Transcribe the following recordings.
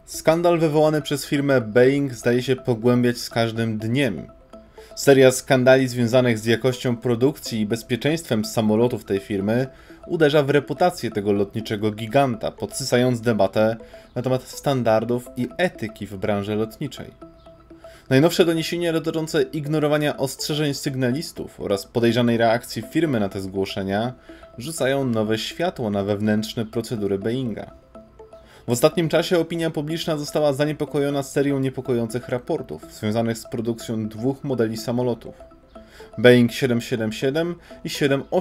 Skandal wywołany przez firmę Boeing zdaje się pogłębiać z każdym dniem. Seria skandali związanych z jakością produkcji i bezpieczeństwem samolotów tej firmy uderza w reputację tego lotniczego giganta, podsycając debatę na temat standardów i etyki w branży lotniczej. Najnowsze doniesienia dotyczące ignorowania ostrzeżeń sygnalistów oraz podejrzanej reakcji firmy na te zgłoszenia rzucają nowe światło na wewnętrzne procedury Boeinga. W ostatnim czasie opinia publiczna została zaniepokojona serią niepokojących raportów związanych z produkcją dwóch modeli samolotów: Boeing 777 i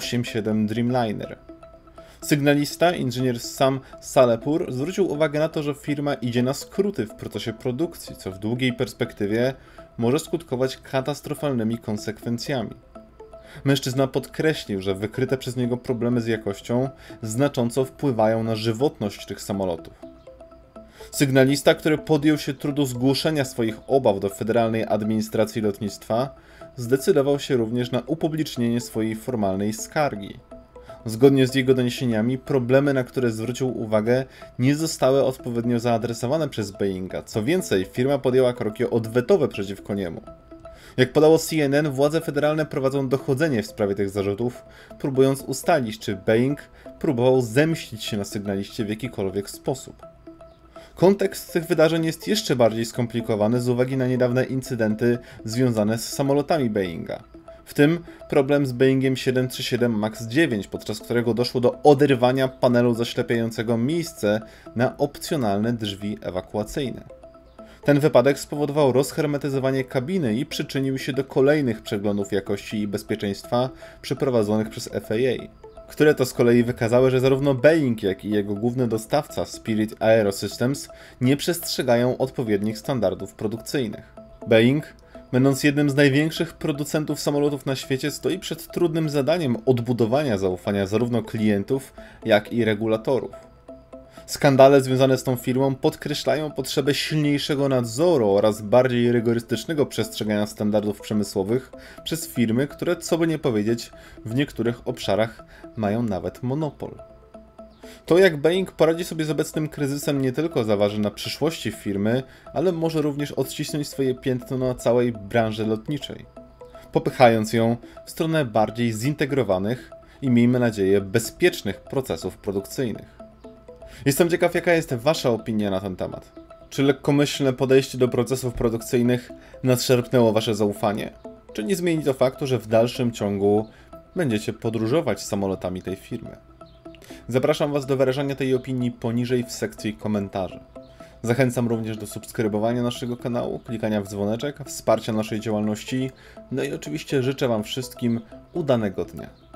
787 Dreamliner. Sygnalista, inżynier Sam Salepur, zwrócił uwagę na to, że firma idzie na skróty w procesie produkcji, co w długiej perspektywie może skutkować katastrofalnymi konsekwencjami. Mężczyzna podkreślił, że wykryte przez niego problemy z jakością znacząco wpływają na żywotność tych samolotów. Sygnalista, który podjął się trudu zgłoszenia swoich obaw do Federalnej Administracji Lotnictwa, zdecydował się również na upublicznienie swojej formalnej skargi. Zgodnie z jego doniesieniami, problemy, na które zwrócił uwagę, nie zostały odpowiednio zaadresowane przez Boeinga. Co więcej, firma podjęła kroki odwetowe przeciwko niemu. Jak podało CNN, władze federalne prowadzą dochodzenie w sprawie tych zarzutów, próbując ustalić, czy Boeing próbował zemścić się na sygnaliście w jakikolwiek sposób. Kontekst tych wydarzeń jest jeszcze bardziej skomplikowany z uwagi na niedawne incydenty związane z samolotami Boeinga. W tym problem z Boeingiem 737 MAX 9, podczas którego doszło do oderwania panelu zaślepiającego miejsce na opcjonalne drzwi ewakuacyjne. Ten wypadek spowodował rozhermetyzowanie kabiny i przyczynił się do kolejnych przeglądów jakości i bezpieczeństwa przeprowadzonych przez FAA, które to z kolei wykazały, że zarówno Boeing, jak i jego główny dostawca Spirit AeroSystems nie przestrzegają odpowiednich standardów produkcyjnych. Boeing, będąc jednym z największych producentów samolotów na świecie, stoi przed trudnym zadaniem odbudowania zaufania zarówno klientów, jak i regulatorów. Skandale związane z tą firmą podkreślają potrzebę silniejszego nadzoru oraz bardziej rygorystycznego przestrzegania standardów przemysłowych przez firmy, które, co by nie powiedzieć, w niektórych obszarach mają nawet monopol. To, jak Boeing poradzi sobie z obecnym kryzysem, nie tylko zaważy na przyszłości firmy, ale może również odcisnąć swoje piętno na całej branży lotniczej, popychając ją w stronę bardziej zintegrowanych i, miejmy nadzieję, bezpiecznych procesów produkcyjnych. Jestem ciekaw, jaka jest wasza opinia na ten temat. Czy lekkomyślne podejście do procesów produkcyjnych nadszarpnęło wasze zaufanie? Czy nie zmieni to faktu, że w dalszym ciągu będziecie podróżować samolotami tej firmy? Zapraszam was do wyrażania tej opinii poniżej w sekcji komentarzy. Zachęcam również do subskrybowania naszego kanału, klikania w dzwoneczek, wsparcia naszej działalności, no i oczywiście życzę wam wszystkim udanego dnia.